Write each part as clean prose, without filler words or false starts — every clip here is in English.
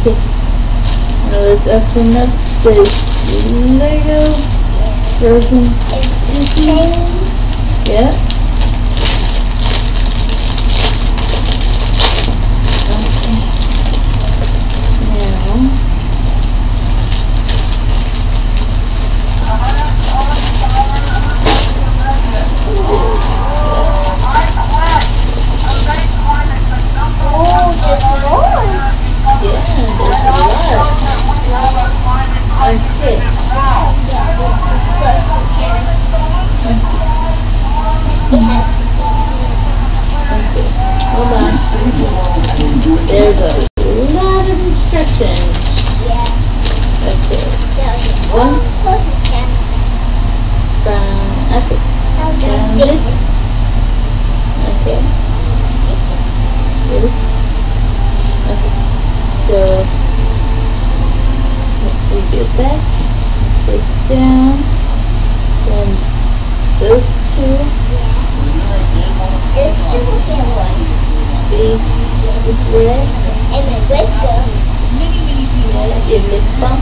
Okay. Now let's open up this Lego version. Yeah. Okay. Now. There's a lot of instructions. Yeah. Okay. One. From okay. From this. Okay. This. Okay. So we do that. This down. Then those two. This two will get one. Big. This red. And the red girl. Yeah, your lip balm.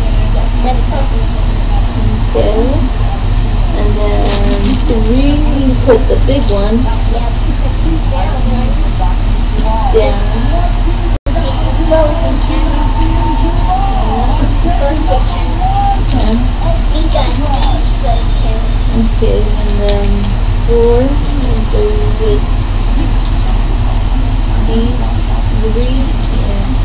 Okay. And then three, you put the big one down. Okay, and then four, and go with these three. Yeah.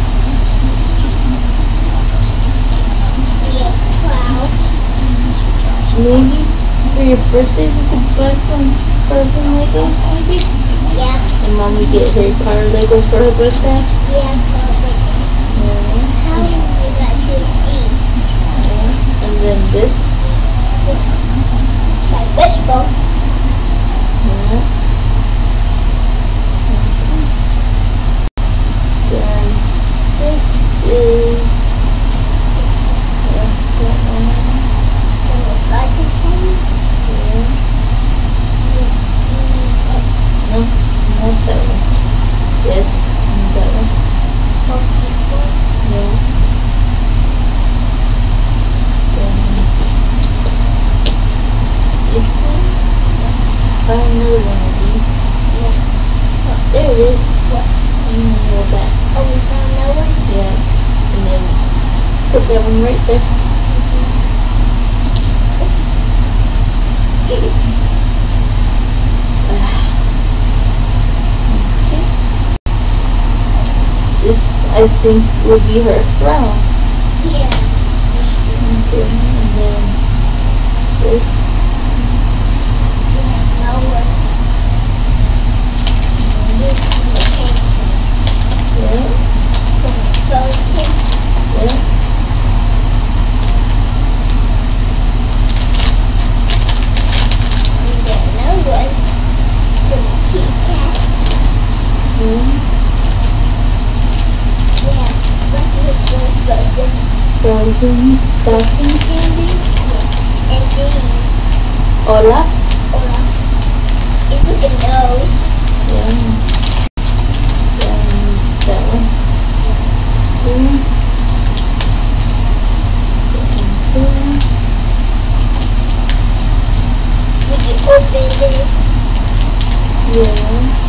Maybe for your birthday we could buy some frozen Legos, maybe? Yeah. And Mommy get Harry Potter Legos for her birthday? Yeah, probably. Yeah. How would I do these? Yeah. And then this? Like baseball. Yeah. Then 6 is... No, not that one. Yes, that one. Oh, this one? Yeah. Then this one. Find another one of these. Yeah. Oh, there it is. What? Roll back. Oh, we found that one? Yeah. And then put that one right there. This, I think, will be her throne. Yeah. Okay, and then this. No one. This is the painting. Yeah, Frozen. yeah. And then another one for the Kit Kat. Mm. Frozen stocking candy. And these. Hola. Hola. And look at those. Yeah. Then that one. Would you open this? Yeah.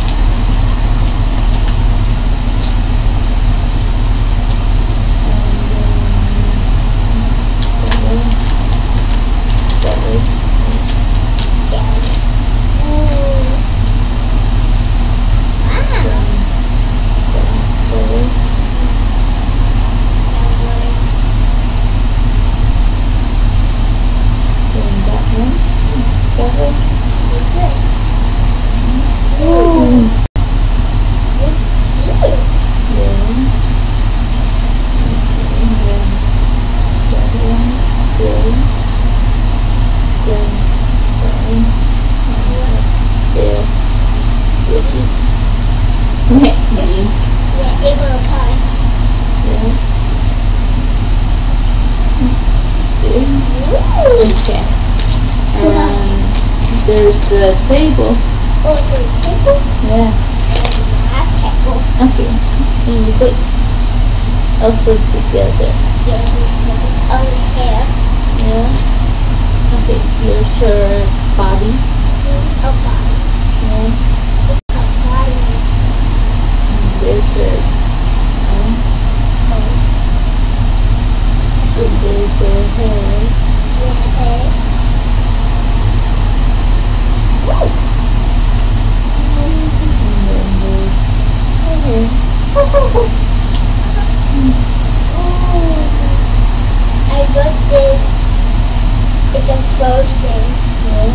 Okay. There's a table. Oh, the table? Yeah. And a table. Okay. And you put Also together. Yeah, we put it over here. Yeah. Okay, here's her body. A body. Yeah. A body. And there's her arms. Arms. And there's her hair. Yeah, head. And then there's her hair. I got this. It's a frozen. Yeah.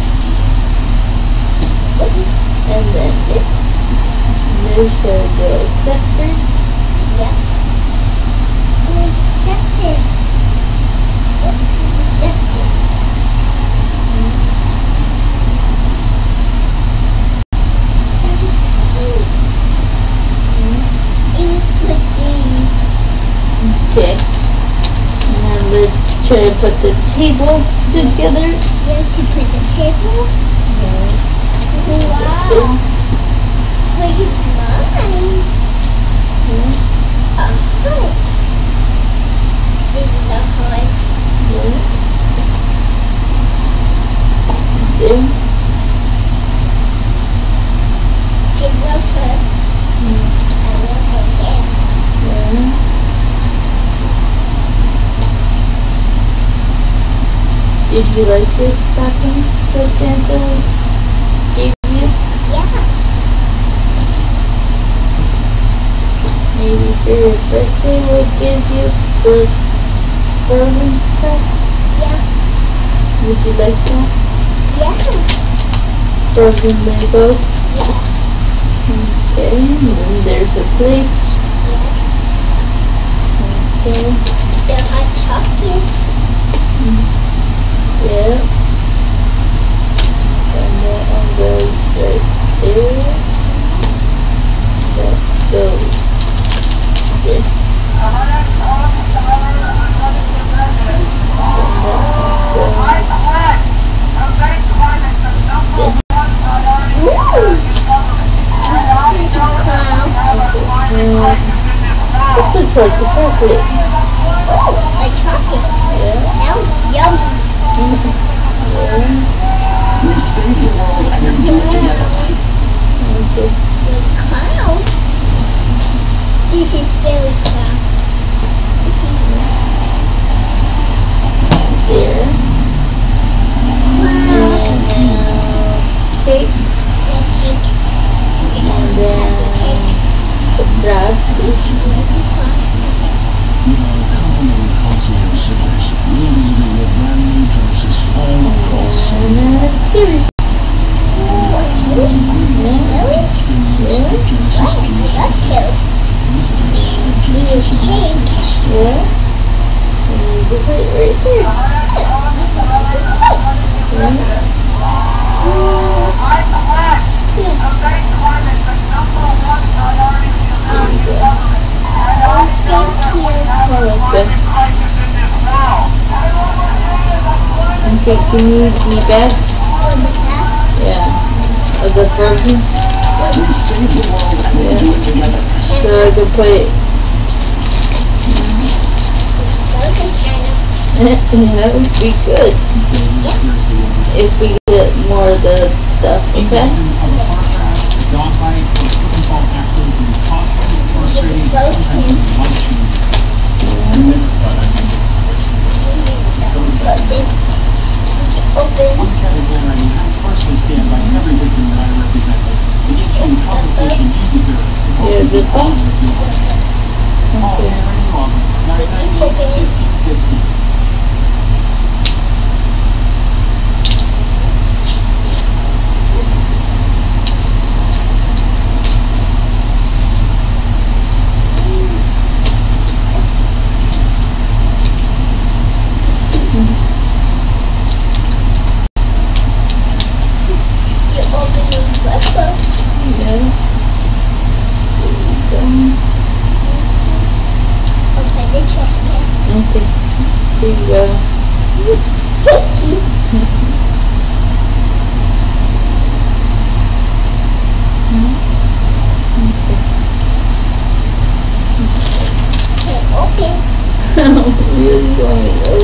And then there's her little scepter. Yeah. Receptive. Receptive. That is cute. Even with these. Okay. Now let's try to put the table together. You have to put the table. Yeah. Wow. Pretty nice. Yeah. A heart. This is a heart. Yeah. There. I love her. I love her there. Yeah. Did you like this stocking that Santa gave you? Yeah. Maybe for your birthday we'll give you the frozen stuff. Yeah. Would you like that? Yeah. Frozen Legos. Yeah. Okay, and then there's a plate. Yeah. Okay. There are chocolate. Yeah. And that one goes right there. That goes there. And that one goes. It looks like the chocolate. Oh, a chocolate. Yeah. That was yummy. Yeah. We save the world and we do it together. Okay. The clown. This is very clown. There. Wow. And now cake. The cake. And then the frosty. With our complimentary concierge service, we'll deliver your brand new dresses all across And then a cherry. Oh, it's really Yeah. Experience Wow, the Genesis that's Juice. cute. Visit us at Genesis Cake. Industries. Yeah. And you put it right there. Yeah. There you go. Okay. Okay, can you be back? Yeah. Of the frozen? We save the world and we do it together. So I can put it. That would be good if we get more of the stuff, okay? Open. One category I personally stand by every victim that I represent. We get you the compensation you deserve. Yeah, good one. Oh, Okay. you're welcome. 998-5050. You're opening breakfast. Yeah. There you go. Open the trash can. Okay. Here you go. Thank you. Okay. Okay. Okay. Really, you want me to